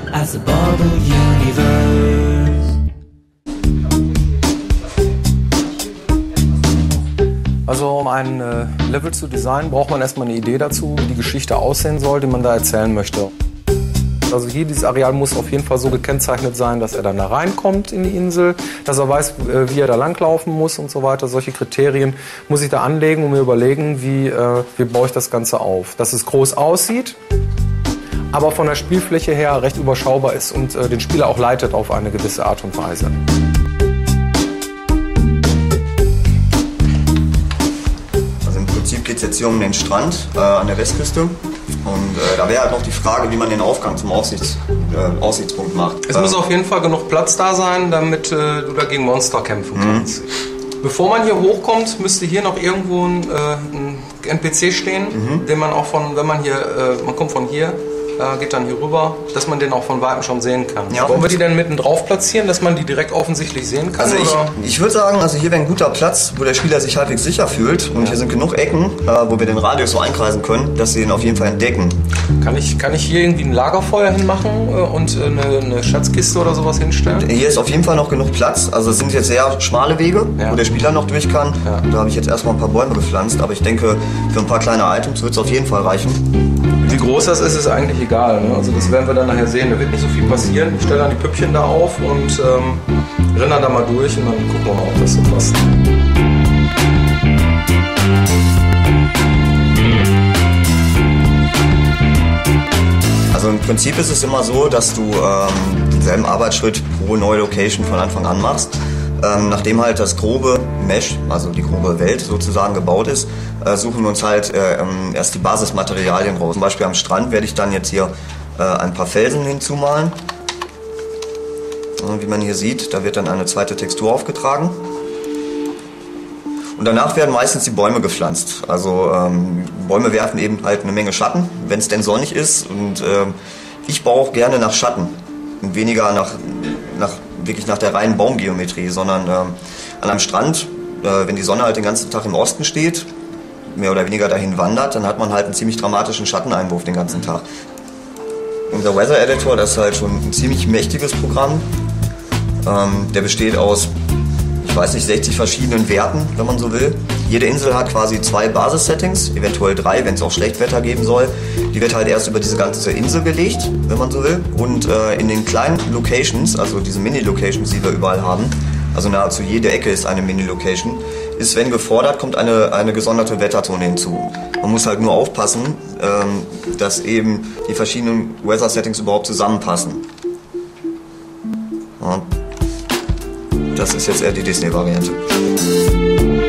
as the Bubble Universe. Also um ein Level zu designen, braucht man erstmal eine Idee dazu, wie die Geschichte aussehen soll, die man da erzählen möchte. Also hier, dieses Areal muss auf jeden Fall so gekennzeichnet sein, dass er dann da reinkommt in die Insel, dass er weiß, wie er da langlaufen muss und so weiter. Solche Kriterien muss ich da anlegen und mir überlegen, wie baue ich das Ganze auf. Dass es groß aussieht, aber von der Spielfläche her recht überschaubar ist und den Spieler auch leitet auf eine gewisse Art und Weise. Also im Prinzip geht es jetzt hier um den Strand an der Westküste. Und da wäre halt noch die Frage, wie man den Aufgang zum Aussichtspunkt macht. Es muss auf jeden Fall genug Platz da sein, damit du dagegen Monster kämpfen kannst. Bevor man hier hochkommt, müsste hier noch irgendwo ein NPC stehen, den man auch von, wenn man hier, man kommt von hier, geht dann hier rüber, dass man den auch von Weitem schon sehen kann. Ja. Wollen wir die denn mitten drauf platzieren, dass man die direkt offensichtlich sehen kann? Also ich würde sagen, also hier wäre ein guter Platz, wo der Spieler sich halbwegs sicher fühlt. Und hier sind genug Ecken, wo wir den Radius so einkreisen können, dass sie ihn auf jeden Fall entdecken. Kann ich hier irgendwie ein Lagerfeuer hinmachen und eine Schatzkiste oder sowas hinstellen? Hier ist auf jeden Fall noch genug Platz. Also es sind jetzt sehr schmale Wege, wo der Spieler noch durch kann. Ja. Da habe ich jetzt erstmal ein paar Bäume gepflanzt, aber ich denke, für ein paar kleine Items wird es auf jeden Fall reichen. Wie groß das ist eigentlich egal. Ne? Also das werden wir dann nachher sehen. Da wird nicht so viel passieren. Ich stelle dann die Püppchen da auf und renne dann da mal durch und dann gucken wir mal, ob das so passt. Also im Prinzip ist es immer so, dass du denselben Arbeitsschritt pro neue Location von Anfang an machst. Nachdem halt das grobe Mesh, also die grobe Welt sozusagen gebaut ist, suchen wir uns halt erst die Basismaterialien raus. Zum Beispiel am Strand werde ich dann jetzt hier ein paar Felsen hinzumalen. Und wie man hier sieht, da wird dann eine zweite Textur aufgetragen. Und danach werden meistens die Bäume gepflanzt. Also Bäume werfen eben halt eine Menge Schatten, wenn es denn sonnig ist. Und ich baue auch gerne nach Schatten und weniger wirklich nach der reinen Baumgeometrie, sondern an einem Strand, wenn die Sonne halt den ganzen Tag im Osten steht, mehr oder weniger dahin wandert, dann hat man halt einen ziemlich dramatischen Schatteneinwurf den ganzen Tag. Unser Weather Editor, das ist halt schon ein ziemlich mächtiges Programm. Der besteht aus, ich weiß nicht, 60 verschiedenen Werten, wenn man so will. Jede Insel hat quasi 2 Basis-Settings, eventuell 3, wenn es auch Schlechtwetter geben soll. Die wird halt erst über diese ganze Insel gelegt, wenn man so will. Und in den kleinen Locations, also diese Mini-Locations, die wir überall haben, also nahezu jede Ecke ist eine Mini-Location, ist, wenn gefordert, kommt eine gesonderte Wetterzone hinzu. Man muss halt nur aufpassen, dass eben die verschiedenen Weather-Settings überhaupt zusammenpassen. Und das ist jetzt eher die Disney-Variante.